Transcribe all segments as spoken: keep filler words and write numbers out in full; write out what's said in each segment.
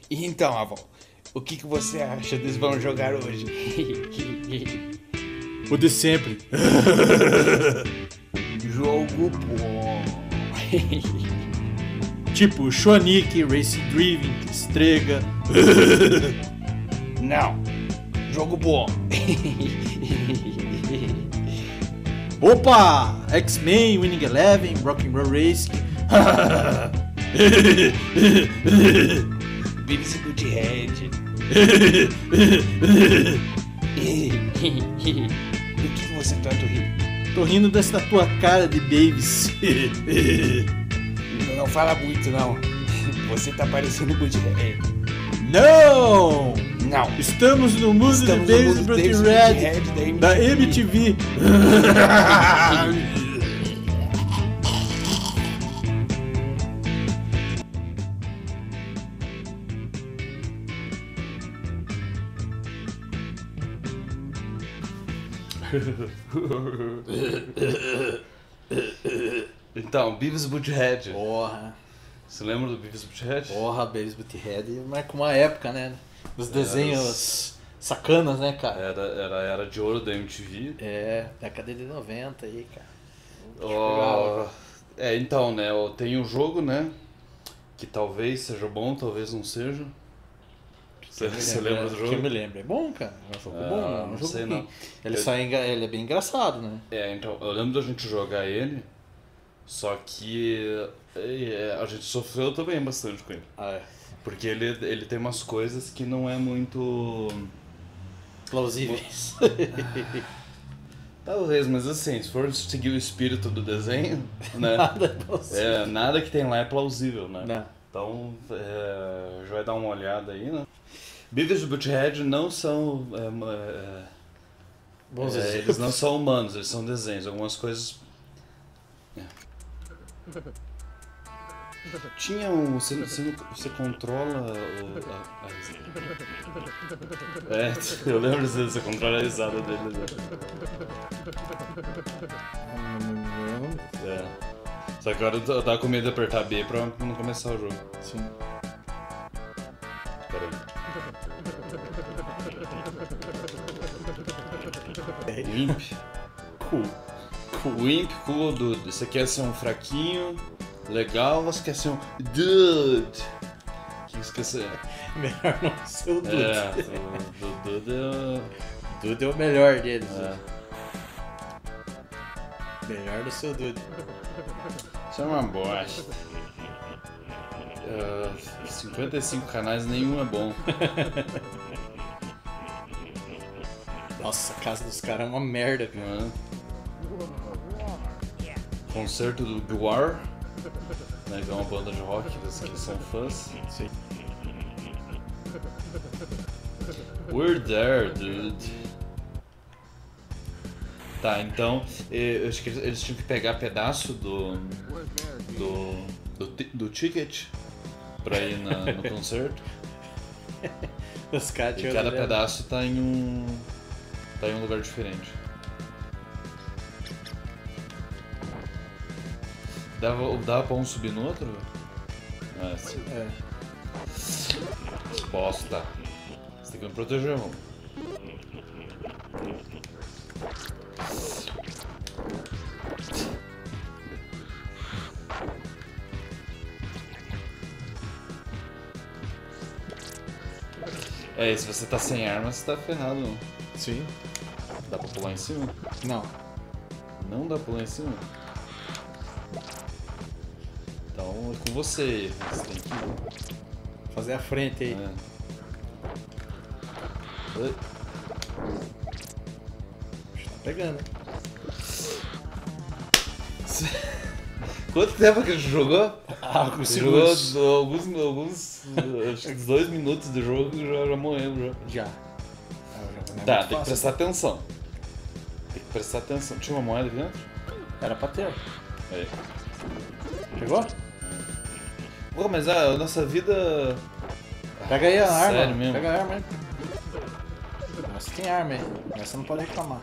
E então, Avon, o que, que você acha deles vão jogar hoje? O de sempre. Jogo bom. Tipo Sonic, Race Driven, Estrega. Não, jogo bom. Opa! X-Men, Winning Eleven, Rock'n'Roll Racing. Beavis e Butthead. Do que você tanto ri? Tô rindo dessa tua cara de Davis. Não fala muito, não. Você tá parecendo Butthead. Não! Não. Estamos no mundo Estamos de no Davis mundo Butthead Davis Butthead da M T V. Então, Beavis e Butthead. Porra, Você lembra do Beavis e Butthead? porra, Davis Butthead marcou uma época, né? Dos desenhos sacanas, né, cara? Era, era, era de ouro da M T V. É, década de noventa aí, cara. Ó, é, então, né, ó, tem um jogo, né, que talvez seja bom, talvez não seja. Você, você lembra do jogo? Que eu me lembro. É bom, cara. É um jogo Ah, bom, não é um não jogo sei, ruim. não. Ele, Eu- só é engra- ele é bem engraçado, né? É, então, eu lembro da gente jogar ele, só que é, a gente sofreu também bastante com ele. Ah, é. Porque ele, ele tem umas coisas que não é muito... Plausíveis. Talvez, mas assim, se for seguir o espírito do desenho, né, Nada é plausível. é, nada que tem lá é plausível, né? Não. Então, é, já vai dar uma olhada aí, né? Beavis e Butthead não são... é, ma- é, Bons é, exemplos. eles não são humanos, eles são desenhos. Algumas coisas... é. Tinha um... Você, você, você controla o... A, a... É, eu lembro disso, você controla a risada dele. Né? É. Só que agora eu tava com medo de apertar B pra não começar o jogo. Sim. Pera aí. Wimp. Cool. Wimp, cool, dude. Você quer ser um fraquinho, legal, ou você quer ser um dude? O que você quer ser? Melhor não ser o Dude. É, o do- dude é... Dude é o melhor deles. é. Melhor do seu Dude. Isso é uma bosta. Uh, cinquenta e cinco canais, nenhum é bom. Nossa, a casa dos caras é uma merda, cara. Né? Concerto do Gwar, né, que é uma banda de rock das que são fãs. Sim. We're there, dude. Tá, então, eh, eu acho que eles, eles tinham que pegar pedaço do do, do, ti- do ticket pra ir na- no concerto. Os caras E tinham cada olhado. pedaço tá em um tá em um lugar diferente. Dava, dava pra um subir no outro? É, sim. É. Bosta. Você tem que me proteger, irmão. É, e se você tá sem arma, você tá ferrado. Não. Sim. Dá pra pular em cima? Não. Não dá pra pular em cima? Então é com você. Você tem que... Fazer a frente aí. É. Oi. Tá pegando. Quanto tempo que a gente jogou? Ah, com Você jogou alguns, alguns acho que uns dois minutos de jogo e já, já morremos. Já. Já. Ah, o jogo não é Tá, muito tem que fácil. prestar atenção. Tem que prestar atenção. Tinha uma moeda aqui dentro? Era pra ter. Aí. Pegou? Pô, mas a nossa vida... Pega aí a arma. Sério mesmo? Pega a arma aí. Você tem arma aí. Mas você não pode reclamar.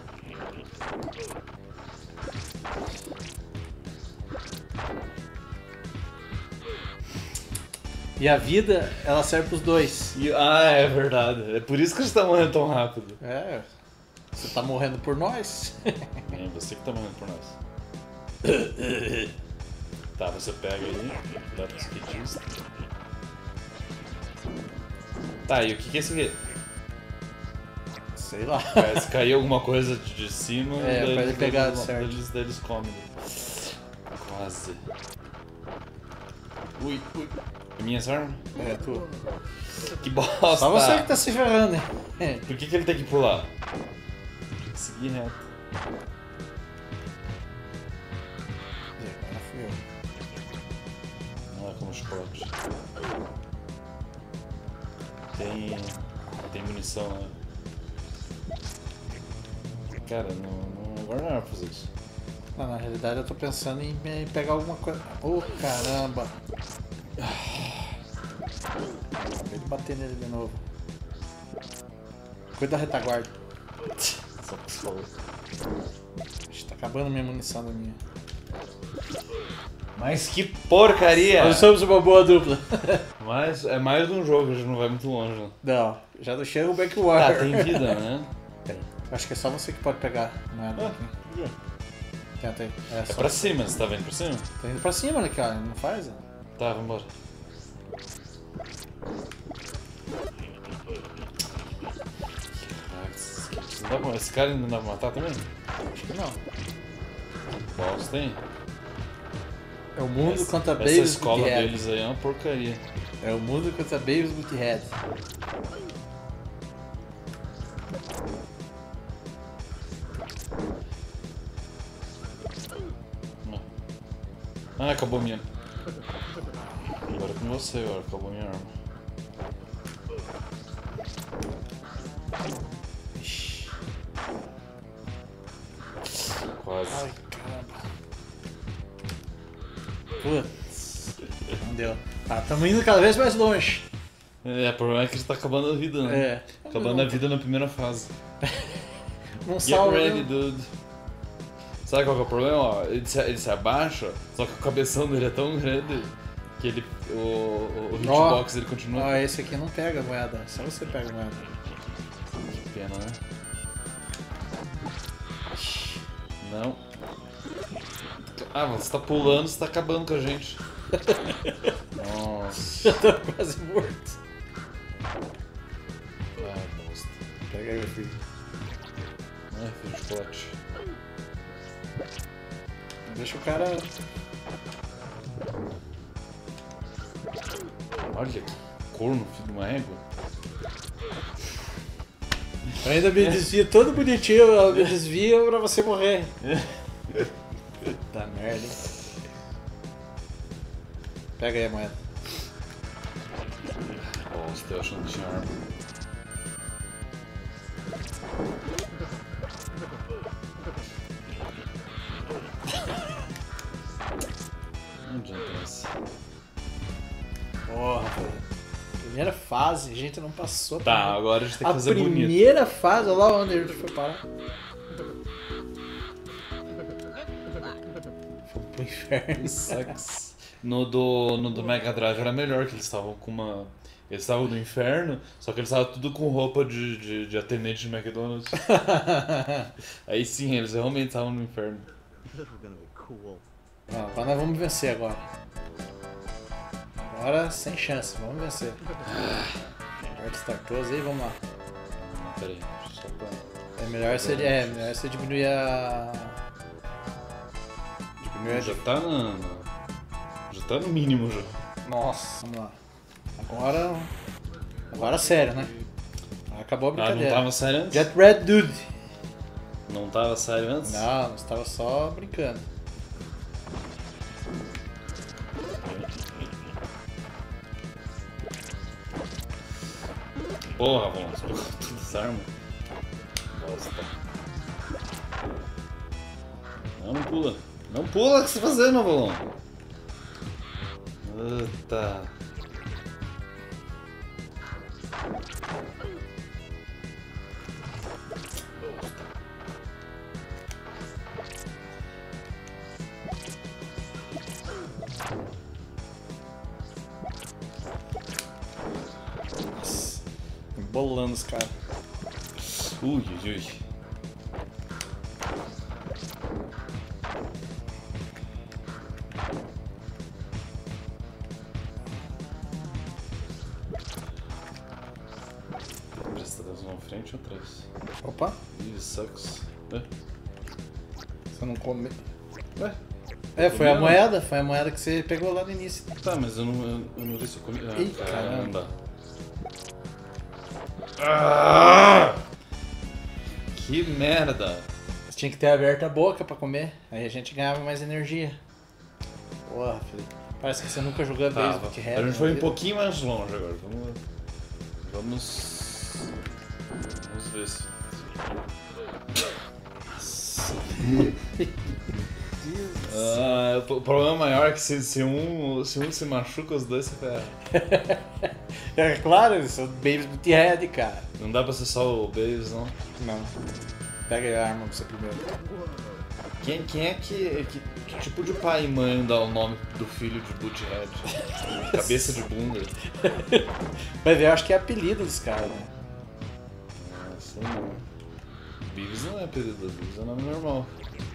E a vida, ela serve pros dois. E- ah, é verdade. É por isso que você tá morrendo tão rápido. É, você tá morrendo por nós. É você que tá morrendo por nós. Tá, você pega aí, dá pro skatista. Tá, e o que que é isso aqui? Sei lá. Cara, se cair alguma coisa de de cima, É, daí pra ele eles- pegar eles, certo. Eles, daí eles comem. Quase. Ui, ui. É minhas armas? É, tu. Que bosta! Só você que tá se ferrando, né? É. Por que, que ele tem que pular? Tem que seguir reto. E agora fui eu. Não é como chocolate. Tem. Tem munição, né? Cara, não, não, agora não era pra fazer isso. Não, na realidade eu tô pensando em, em pegar alguma coisa. Ô, caramba! Acabei de bater nele de novo. Cuida da retaguarda. Só que você falou. Ixi, tá acabando minha munição da minha. Mas que porcaria! Nós somos uma boa dupla. Mas é mais um jogo, a gente não vai muito longe. Né? Não, já deixei o backward. Tá, tem vida, né? Tem. Acho que é só você que pode pegar. Não é Ah, aqui. Tenta aí. É, é só pra cima, você tá vendo pra cima? Tá indo pra cima, né, cara? Não faz? Tá, vambora. Caraca, esses skates não dá pra- esse cara ainda não dá pra matar também? Acho que não. Boss tem? É o mundo Essa- contra Essa Babies escola Bootyhead. deles aí é uma porcaria. É o mundo contra Babies Bootyhead. Ah, acabou minha. Agora é com você, agora acabou minha arma. Ixi. Quase. Ai, caramba. Putz. Não deu. Ah, estamos indo cada vez mais longe. É, o problema é que a gente tá acabando a vida, né? É. Acabando a vida na primeira fase. Não Get salva. ready, né? dude. Sabe qual que é o problema? Ó, ele, se, ele se abaixa, só que o cabeção dele é tão grande que ele, o, o, o hitbox ele continua. Ó, esse aqui não pega a moeda. Só você pega a moeda. Que pena, né? Não. Ah, você tá pulando, você tá acabando com a gente. Nossa. Já tô quase morto. Ai, bosta. Pega aí, meu filho. Ai, filho de chocolate. Deixa o cara. Olha que corno, filho de uma égua. Eu ainda me desvio todo bonitinho, eu me desvio pra você morrer. Puta merda, hein? Pega aí a moeda. Bosta, eu achando que tinha arma. Não adianta essa. Porra, velho. Primeira fase, a gente não passou. Tá, agora a gente tem que A fazer bonito. primeira fase, olha lá onde a gente foi parar. Fomos pro inferno. Sucks. No do, no do Mega Drive era melhor, que eles estavam com uma. Eles estavam no inferno, só que eles estavam tudo com roupa de, de, de atendente de McDonald's. Aí sim, eles realmente estavam no inferno. Ó, agora nós vamos vencer agora. Agora sem chance, vamos vencer. Art startoso aí, vamos lá. Pera aí, só pra. É melhor você, é, melhor você diminuir a. Diminuir a. Já tá na. Já tá no mínimo já. Nossa, vamos lá. Agora. Agora sério, né? Acabou a Ah, não brincadeira. tava sério antes? Get red, dude! Não tava sério antes? Não, nós estava só brincando. Porra, Ron, você pegou tudo as armas. Bosta. Não, não pula. Não pula, o que você tá fazendo, Avalon? Eita. bolando os caras. Ui, ui, ui. Presta atenção na frente ou atrás? Opa, Ih, sucks. É. você não come. Ué? É, foi a Comeu? moeda, foi a moeda que você pegou lá no início. Tá, mas eu não, eu, eu não vi se eu comi. Ah, Ih, caramba. Ah! Que merda! Você tinha que ter aberto a boca pra comer, aí a gente ganhava mais energia. Porra, Felipe. Parece que você nunca jogou Tá, beisebol de reto. a gente na foi um vida. pouquinho mais longe agora. Vamos. Vamos. Vamos ver se. Ah, o problema maior é que se, se, um, se um se machuca, os dois se ferram. É claro, eles são beisebol de head, cara. Não dá pra ser só o base, não. Não. Pega a arma pra você primeiro. Quem, quem é que, que. Que tipo de pai e mãe dá o nome do filho de Boothead? Cabeça de bunda. Vai ver, eu acho que é apelido dos caras, né? Nossa, não. Beavis não é apelido, Beavis é nome normal.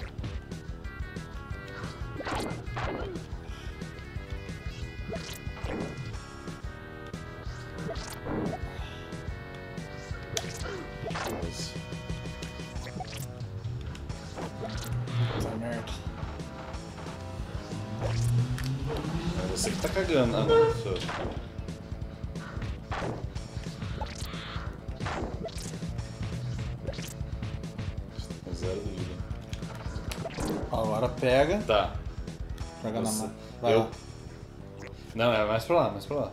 Mas... Puta merda. É você que tá cagando. Ah, não, sou eu. Com zero dúvida. Ó, agora pega, Tá. joga na Você- mão. Vai eu- lá. Não, é mais pra lá, mais pra lá.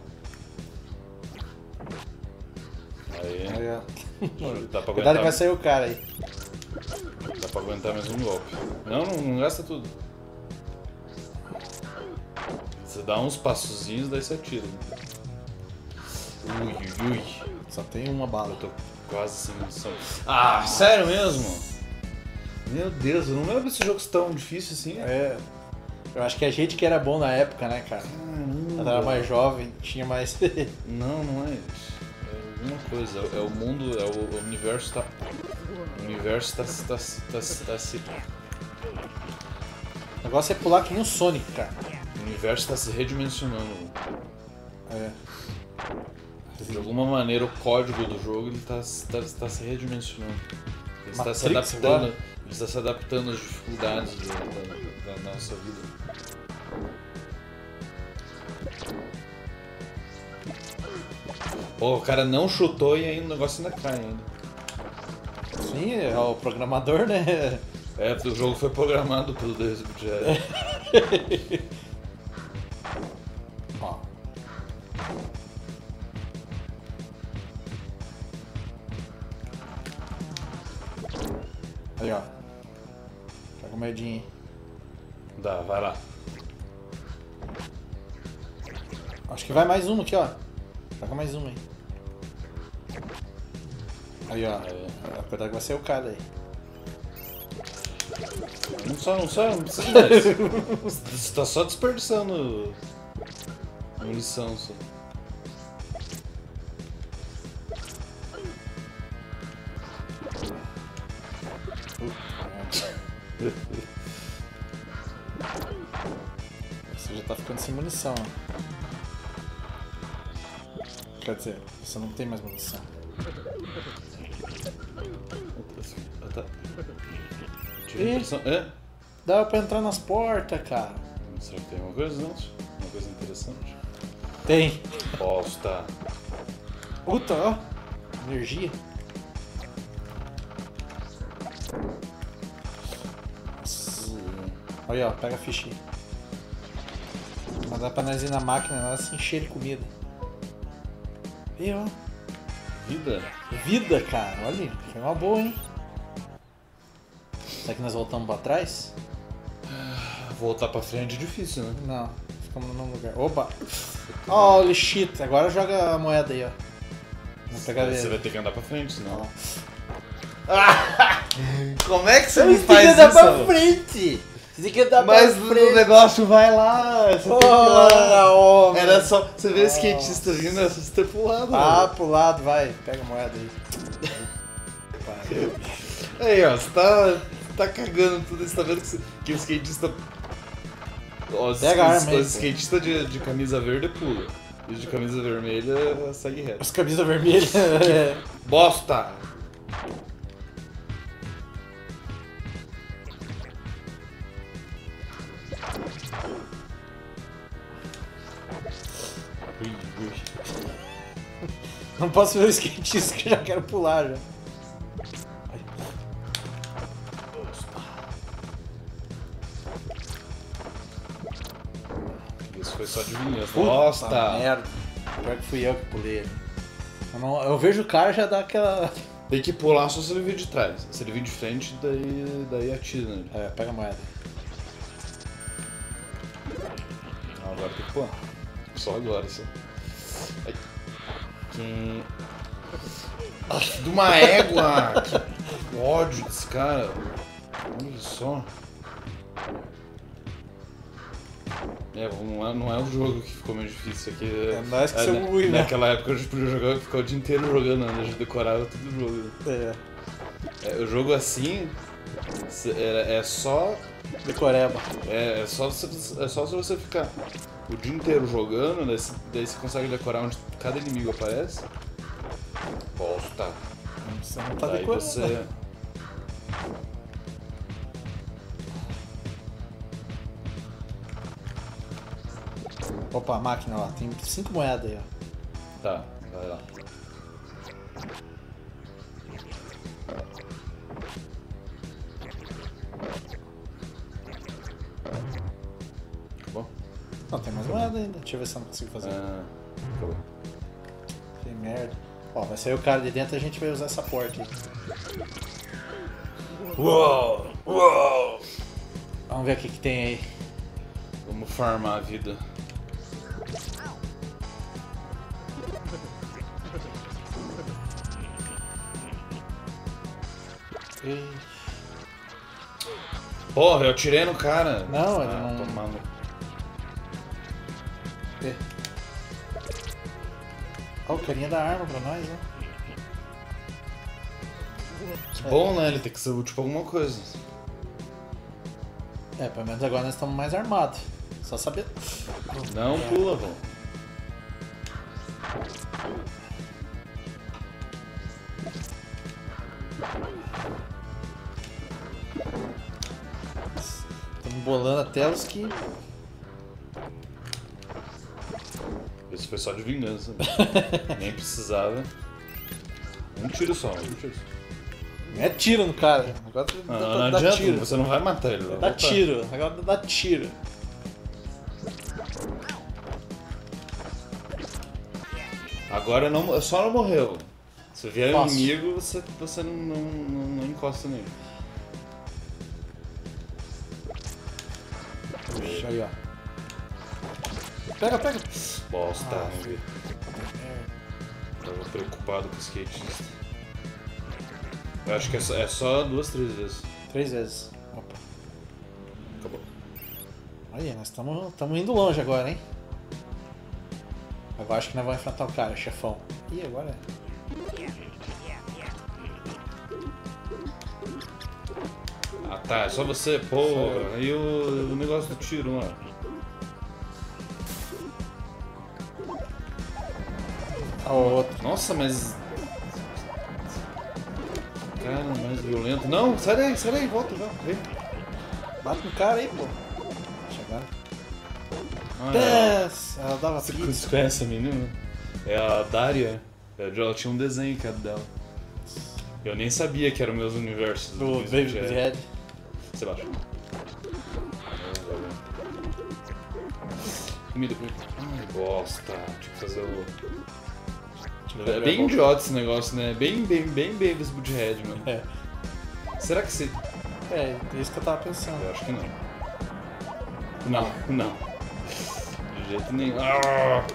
Aí, Aí, ó. dá pra Cuidado que aguentar, vai sair o cara aí. dá pra aguentar mais um golpe. Não, não, não gasta tudo. Você dá uns passozinhos, daí você atira. Ui, ui, ui. Só tem uma bala. Eu tô quase sem munição. Ah, sério mesmo? Meu Deus, eu não lembro desses jogos tão difíceis assim. É. Eu acho que a gente que era bom na época, né, cara? Quando era mais jovem, tinha mais. Não, não é isso. É alguma coisa. É o mundo, é o, o universo tá. O universo tá, tá, tá, tá se. O negócio é pular que nem o Sonic, cara. O universo tá se redimensionando. É. De alguma maneira o código do jogo ele tá, tá, tá se redimensionando. Ele está se Matrix, adaptando. agora? Ele está se adaptando às dificuldades do- da, da nossa vida. Pô, o cara não chutou e ainda o negócio ainda cai ainda. Sim, é o programador, né? É, porque o jogo foi programado pelo David Jerry. Ó. Aí, ó. Joga moedinha aí. Dá, vai lá. Acho que vai mais uma aqui, ó. Joga mais uma aí. Aí, ó. Aí. Cuidado que vai ser o cara aí. Não só, não só, não precisa mais. Você tá só desperdiçando munição só. Você já tá ficando sem munição, ó. Quer dizer, você não tem mais munição. Ah, tá. Tive a Ih. impressão. É? Dá pra entrar nas portas, cara. Será que tem alguma coisa antes? Uma coisa interessante? Tem. Bosta. Puta, ó. Energia. Aí, ó, pega a fichinha. Mas dá pra nós ir na máquina, nós se encher de comida. E ó, Vida? vida, cara. Olha, foi uma boa, hein? Será que nós voltamos pra trás? Voltar pra frente é difícil, né? Não, ficamos no mesmo lugar. Opa! Holy shit! Agora joga a moeda aí, ó. Vamos pegar Você ele. vai ter que andar pra frente, senão. Ó. Como é que você Você me faz andar isso? pra mano? frente! Você tem que andar Mas pra o frente. negócio vai lá, você tem que ir lá. Porra, homem. Era só. Você vê o Nossa. skatista vindo, é só você ter pulado. Ah, velho. pro lado, vai. Pega a moeda aí. Aí, ó, você tá, tá cagando tudo, você tá vendo que, você- que o skatista. Ó, os, Pega a os, arma aí, os skatistas de, de camisa verde pula. E os de camisa vermelha segue reto. As camisas vermelhas. Bosta! Ui, ui. Não posso ver o skatista que eu já quero pular já. Isso foi só de vingança. Puta Bosta! merda. Pior que fui eu que pulei ali. Eu, não- eu vejo o cara já dá aquela. Tem que pular só se ele vir de trás. Se ele vir de frente, daí, daí atira nele. É, pega a moeda. Ah, agora tem que pular. Só agora, só. Ai. Quem... Ah, de uma égua! Que ódio desse cara. Olha só. É, não é, não é o jogo que ficou meio difícil aqui. É nós que É, somos né? ruins, né? Naquela época a gente podia jogar, ficar o dia inteiro jogando, né? A gente decorava tudo o jogo. É, É, o jogo assim cê- é, é só. decoreba. É, é só você- é só se você ficar o dia inteiro jogando, daí você, daí você consegue decorar onde cada inimigo aparece. Bosta. Você não tá Daí decorando. você. Opa, a máquina lá. Tem cinco moedas aí, ó. Tá, vai lá. Acabou? Não, tem mais moeda ainda. Deixa eu ver se eu não consigo fazer. Ah, acabou. Que merda. Ó, vai sair o cara de dentro e a gente vai usar essa porta aí. Uou! Uou! Vamos ver o que, que tem aí. Vamos farmar a vida. Ih, Porra, eu atirei no cara. Não, ele ah, não- tomar no... ih. Ó, o carinha da arma pra nós, né? Que bom, né? Ele tem que ser útil pra alguma coisa. É, pelo menos agora nós estamos mais armados. Só saber. Não pula, vô. Estamos bolando até os que. Isso foi só de vingança. Nem precisava. Um tiro só, um tiro só. É tiro no cara. Agora Não, dá, não dá adianta, tiro. você não vai matar ele. vai Dá voltar. tiro. Agora dá tiro. Agora não, só não morreu. Se vier Fácil. inimigo, você, você não, não, não, não encosta nele. Puxa aí, ó. Pega, pega. Bosta, Ah, não vi. Tava preocupado com o skatista. Eu acho que é só, é só duas, três vezes. Três vezes. Opa. Acabou. Aí, nós estamos indo longe agora, hein? Agora acho que nós vamos enfrentar o cara, chefão. Ih, agora é. Ah tá, é só você, pô. Aí o, o negócio do tiro lá. Ah, o outro. Nossa, mas. Cara, mais violento. Não, sai daí, sai daí, volta, não. Vem. Bate no cara aí, pô. Chegar. Ah, é. Desce! Ela dava Você pizza. você conhece a menina? É a Daria. Ela tinha um desenho que era dela. Eu nem sabia que eram meus universos. Do Disney Baby Jet. Red. Você baixa. Comida, comida. Ai, bosta. Tinha que fazer o. É bem idiota esse negócio, né? Bem, bem, bem Baby's Butthead, mano. É. Será que você. É, é isso que eu tava pensando. Eu acho que não. Não, não. De jeito nenhum. Ah!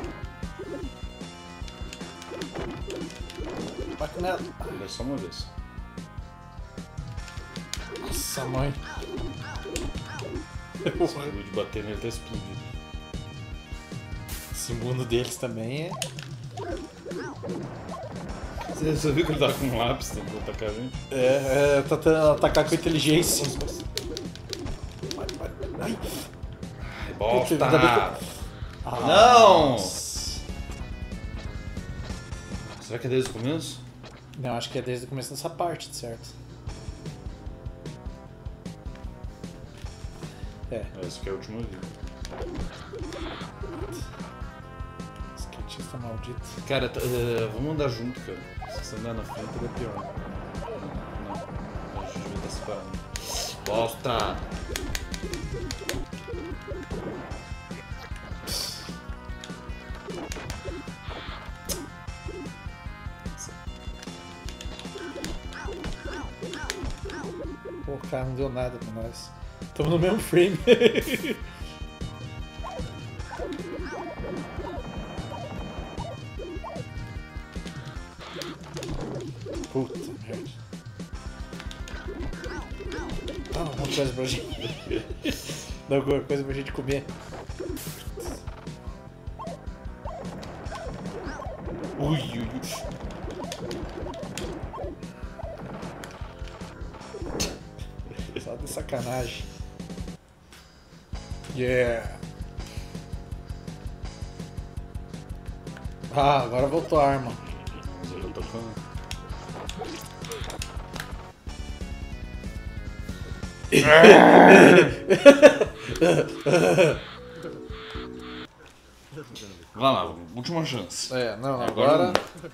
Bate nela. É só uma vez. Nossa, mãe. Explode, bater nele tá explodindo. Esse mundo deles também é. Você, você viu que ele tava com um lápis tentando atacar a gente? É, é tá tentando atacar com inteligência. Vai, vai, vai. Ai, bosta! Ainda bem que- Ah, Não! nossa. Será que é desde o começo? Não, acho que é desde o começo dessa parte, certo? É, Esse aqui é a última vida. skatista maldito. Cara, tá- é, vamos andar junto, cara. Se você andar na frente, ele é pior. Não, a gente devia estar separado. Bosta! Pô, cara, não deu nada pra nós. Tamo no mesmo frame. Puta merda. Dá alguma coisa pra gente. Dá alguma coisa pra gente comer. Ui, ui, ui. Só de sacanagem. Yeah. Ah, agora voltou a arma. Mas eu já tô falando. Vai lá, última chance. É, não, não, Agora agora. não.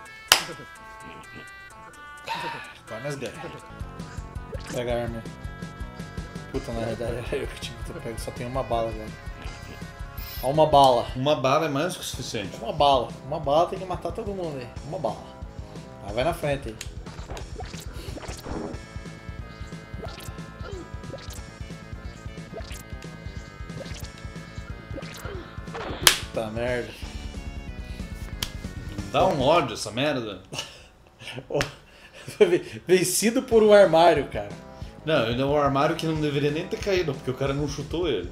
Agora nós ganhamos. Pega a arma. Puta, na verdade era eu que tinha que ter pego, só tem uma bala agora. Ó, uma bala. Uma bala é mais do que o suficiente. Uma bala. Uma bala tem que matar todo mundo aí. Uma bala. Aí vai na frente aí. Puta merda. Dá um ódio essa merda. Ó, vencido por um armário, cara. Não, ainda é um armário que não deveria nem ter caído, porque o cara não chutou ele.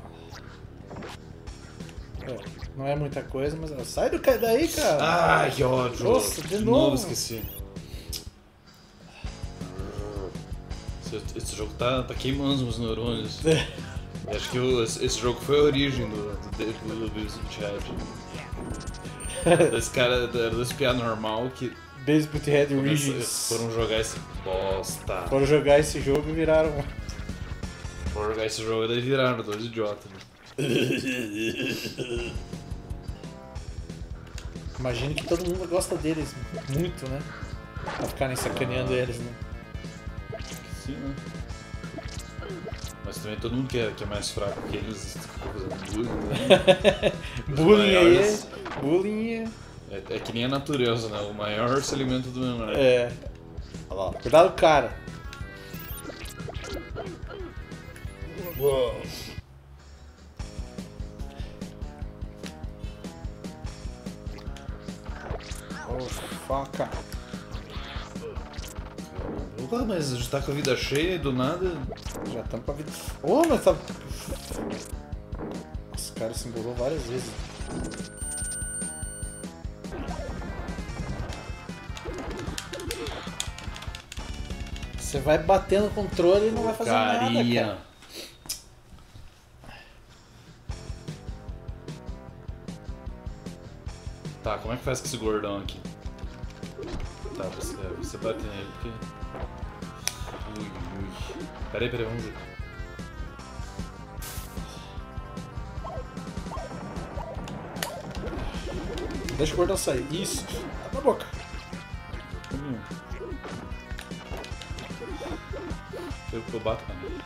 É, não é muita coisa, mas ó, sai do ca- daí, cara. Ai, que ódio. Nossa, de novo. esqueci. Esse, esse jogo tá, tá queimando os meus neurônios. Eu acho que o- esse, esse jogo foi a origem do, do, do, do Beavis and Chad. Esse cara era do espiar normal que Beavis Butthead começa- Origins. foram jogar esse bosta. Foram jogar esse jogo e viraram. Foram jogar esse jogo e daí viraram dois idiotas. Né? Imagino que todo mundo gosta deles muito, né? Pra ficarem sacaneando eles, né? Sim, né? Mas também todo mundo que é, que é mais fraco que eles ficam fazendo bullying, né? Os Bullying aí, maiores- bullying é... É, é que nem a natureza, né? O maior se alimenta do menor. É. Olha lá. Cuidado, cara. Uou. Oh, faca. Opa, mas a gente tá com a vida cheia e do nada. Já estamos com a vida. Oh, mas tá. Nossa, o cara se embolou várias vezes. Você vai batendo o controle e não vai fazer nada, Carinha. cara. Tá, como é que faz com esse gordão aqui? Tá, você, você bate nele porque. Ui, ui. Peraí, peraí, vamos ver. Deixa o gordão sair. Isso. Abre a boca. Hum. Eu, eu bato nele.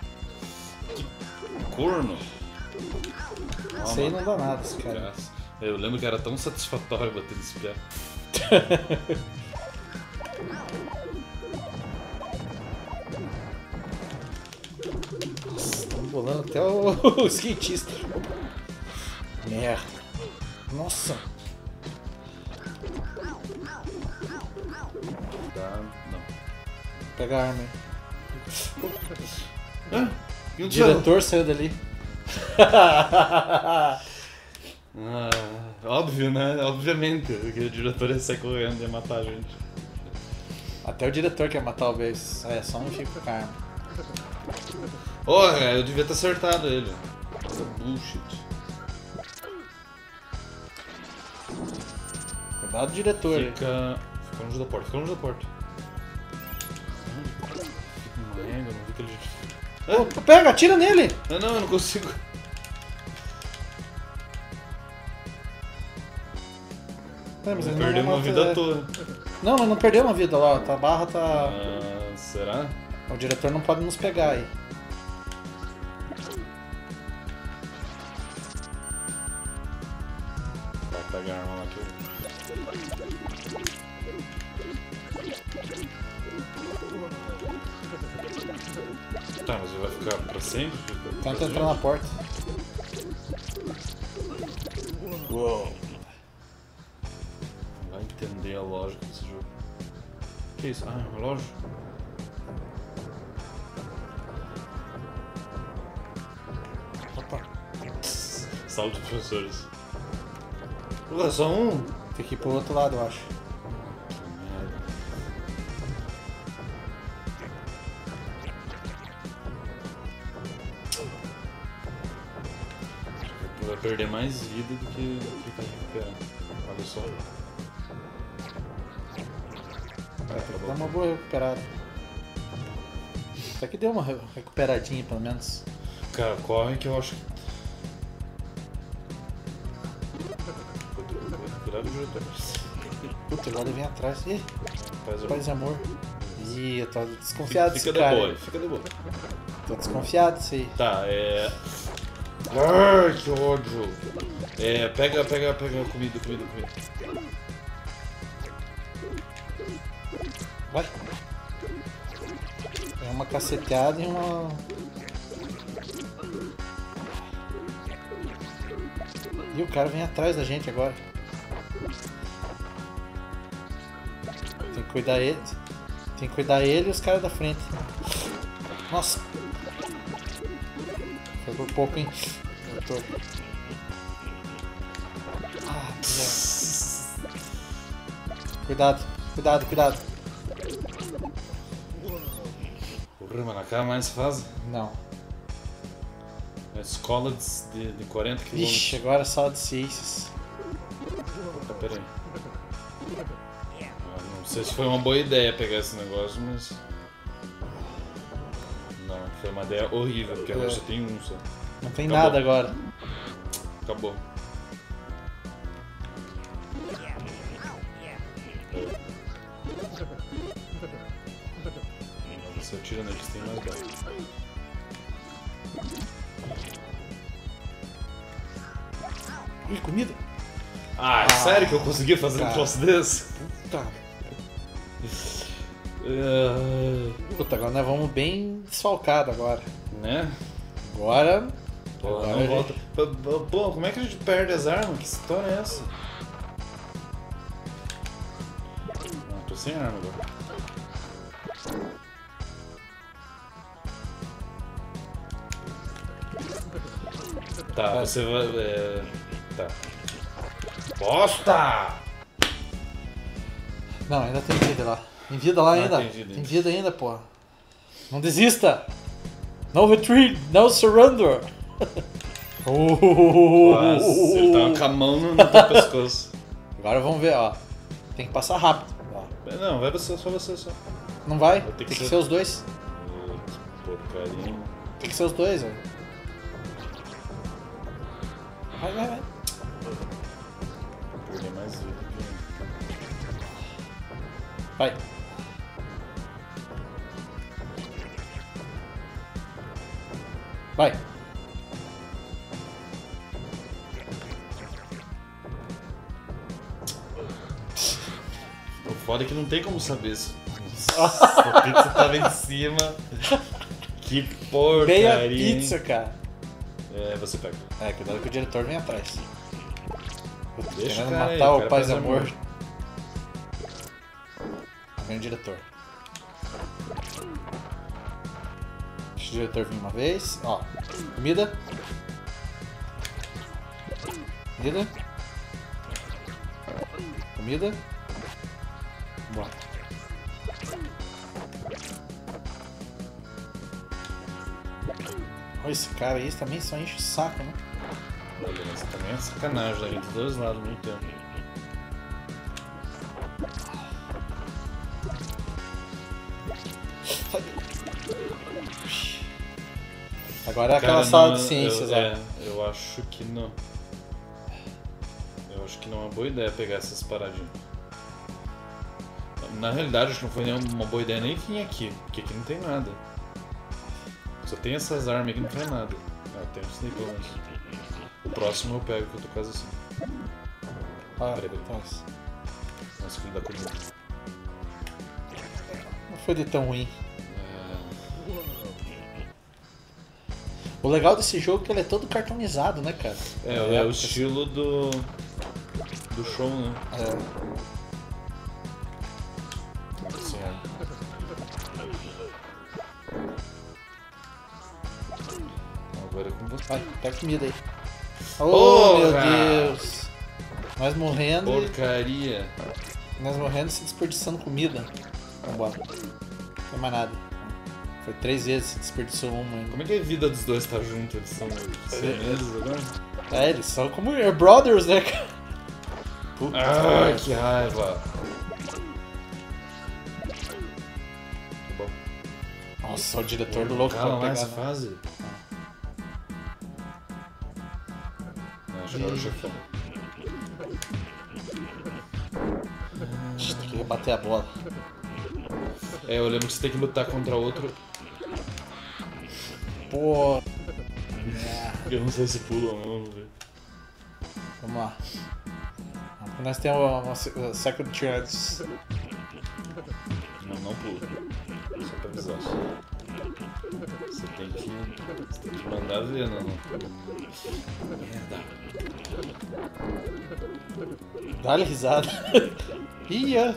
Que corno! Isso aí não dá nada, esse cara. Graça. Eu lembro que era tão satisfatório bater nesse pé. Nossa, tá embolando até o, o skatista. Merda. Nossa. Dá. Não. Pega a arma aí. que O aconteceu? diretor saiu dali. Ah, óbvio, né? Obviamente. Porque o diretor ia sair correndo e ia matar a gente. Até o diretor quer matar o Bass. É, só não fica com a arma. Porra, eu devia ter acertado ele. Bullshit. Cuidado, diretor. Fica. Fica longe da porta, fica longe da porta. Fica uma régua, não vi que ele. Ô, pega, atira nele! Ah, não, eu não consigo. É, mas ele não Perdeu uma mata- vida é. toda. Não, mas não perdeu uma vida lá. A barra tá. Ah, será? O diretor não pode nos pegar aí. Vai pegar a arma lá que eu. Tá, mas ele vai ficar pra sempre? Tenta entrar na porta. Uou. Vai entender a lógica desse jogo. Que isso? Ah, é um relógio? Opa. Sala de professores. Ué, só um? Tem que ir pro outro lado, eu acho. Que merda. Tu vai perder mais vida do que ficar recuperando. Olha só. É, tem que dar uma boa recuperada. Até que deu uma re- recuperadinha, pelo menos. Cara, corre que eu acho que. Cuidado, diretor. Puta, agora ele vem atrás. Ih, Faz o. paz e amor. Ih, eu tô desconfiado Fica desse de cara. boa, fica de boa. Tô desconfiado disso aí. Tá, é. Ai, que ódio! É, pega, pega, pega comida, comida, comida. Vai. É uma caceteada e uma... E o cara vem atrás da gente agora. Tem que cuidar ele. Tem que cuidar ele e os caras da frente. Nossa. Foi por pouco, hein? Eu tô... Ah, merda. Cuidado, cuidado, cuidado. Porra, mano, acaba mais fase. Não. É escola de, de quarenta quilômetros. Ixi, agora sala de ciências. Opa, pera aí. Ah, não sei se foi uma boa ideia pegar esse negócio, mas. Não, foi uma ideia horrível, porque agora É. só tem um só. Não tem Acabou. nada agora. Acabou. Você atira neles, tem mais bala. Ih, comida? Ah, é sério que eu consegui fazer um cara. troço desse? Tá. Ah, Puta, agora nós vamos bem desfalcado agora. né? Agora. Pô, agora não a gente- volta. Pô, pô, pô, como é que a gente perde as armas? Que história é essa? Não, tô sem arma agora. Tá, Vai. você vai. É... Tá. Bosta! Não, ainda tem vida lá. Tem vida lá Ah, ainda. tem vida Tem ainda. vida ainda, porra. Não desista! No retreat, no surrender! Nossa, ele tava com a mão no, no teu pescoço. Agora vamos ver, ó. Tem que passar rápido. Ó. Não, vai você, só você só. Não vai? Vai ter Tem que que, ser- ser os dois. Que porcaria. Tem que ser os dois, velho. Vai, vai, vai. Vou perder mais vida aqui. Vai. Vai. O foda é que não tem como saber isso. Nossa, o pizza tava em cima. Que porcaria. Meia hein? pizza, cara. É, você pega. É, cuidado que o diretor vem atrás. Puta, Deixa querendo o cara aí, matar o o cara paz faz e amor. amor. Vem o diretor. Deixa o diretor vir uma vez. Ó, comida. Comida. Comida. Vamos lá. Olha esse cara aí também só enche o saco, né? Olha, mas também é sacanagem, né? Dos dois lados ao mesmo tempo. Agora é aquela Cara, sala não, de ciências, eu, ó. é, eu acho que não. Eu acho que não é uma boa ideia pegar essas paradinhas. Na realidade, acho que não foi nenhuma boa ideia nem vir aqui, porque aqui não tem nada. Só tem essas armas aqui, não tem nada. Ah, tem um snake pelo menos. O próximo eu pego, que eu tô quase assim. Ah, Peraí, peraí. então, Nossa, filho da comida. não foi de tão ruim. É... O legal desse jogo é que ele é todo cartonizado, né, cara? É, é, o estilo do. do show, né? É. Certo. Agora é com você. Vai, pega comida aí. Oh, meu Porra! Deus! Nós morrendo e... Porcaria! Nós morrendo e se desperdiçando comida. Vambora. Não tem mais nada. Foi três vezes, se desperdiçou uma ainda. Como é que a vida dos dois tá junto? Eles são siameses agora? É, eles são como Your Brothers, né, cara? Puta Ah, que raiva! Tá bom. Nossa, o diretor do louco Cala pra mais pegar. essa fase. Não, acho que agora o chefão. Ixi, tem que bater a bola. É, eu lembro que você tem que lutar contra outro. Pô. Eu não sei se pula ou não, vamos ver. Vamos lá. Nós temos uma, uma second chance. Não, não pula. Só pra avisar. Você tem que. Você tem que mandar ver, não. Merda. Dá-lhe risada. Ia!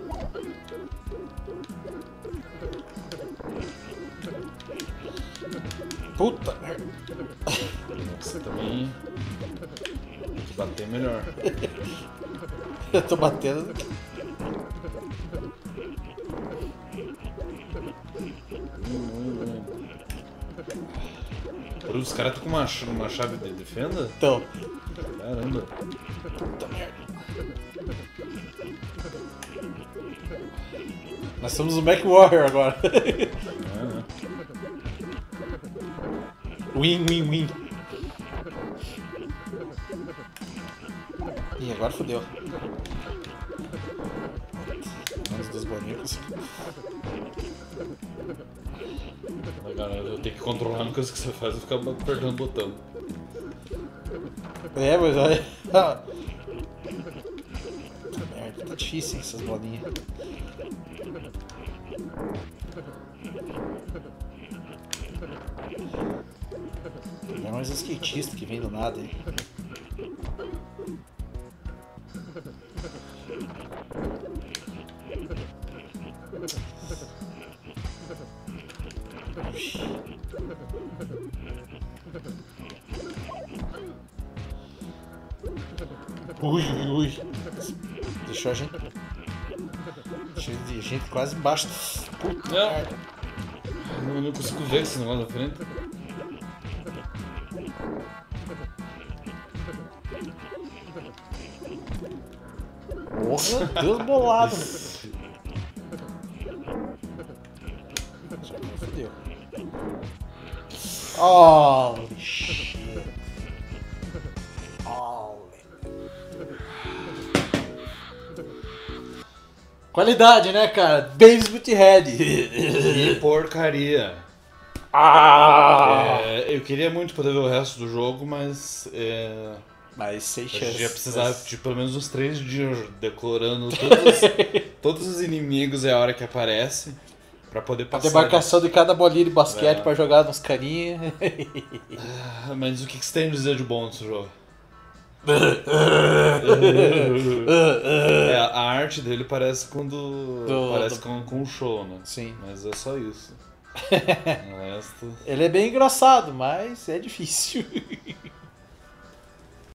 Puta merda. Você também. Tem que bater melhor. Eu tô batendo. Pô, os caras estão com uma, uma chave de defenda? Então. Caramba. Puta merda. Nós somos o Mac Warrior agora. Ah, Win, win, win. Ih, agora fodeu. Menos dos bonecos. legal, né? Eu tenho que controlar uma coisa que você faz e ficar apertando o botão. É, mas olha. Ah. Merda, tá difícil essas bolinhas. É mais um skatista que vem do nada aí. Ui, ui, ui. Deixou a gente. Deixou a gente quase embaixo. Puta Não. merda. Eu não consigo ver esse negócio na frente. Porra, Deus bolado. Fudeu. Holy shit. Holy. Qualidade, né, cara? Babies with head. Que porcaria. Ah! É, eu queria muito poder ver o resto do jogo, mas é, Mas sem a chance. gente ia precisar de pelo menos uns três dias decorando todos, todos os inimigos e a hora que aparece pra poder A passar. demarcação de cada bolinha de basquete É. pra jogar nos carinha. Ah, mas o que que você tem a dizer de bom nesse jogo? É, a arte dele parece com do, Do- parece do- com, com um show, né? Sim. Mas é só isso. O resto... Ele é bem engraçado, mas é difícil.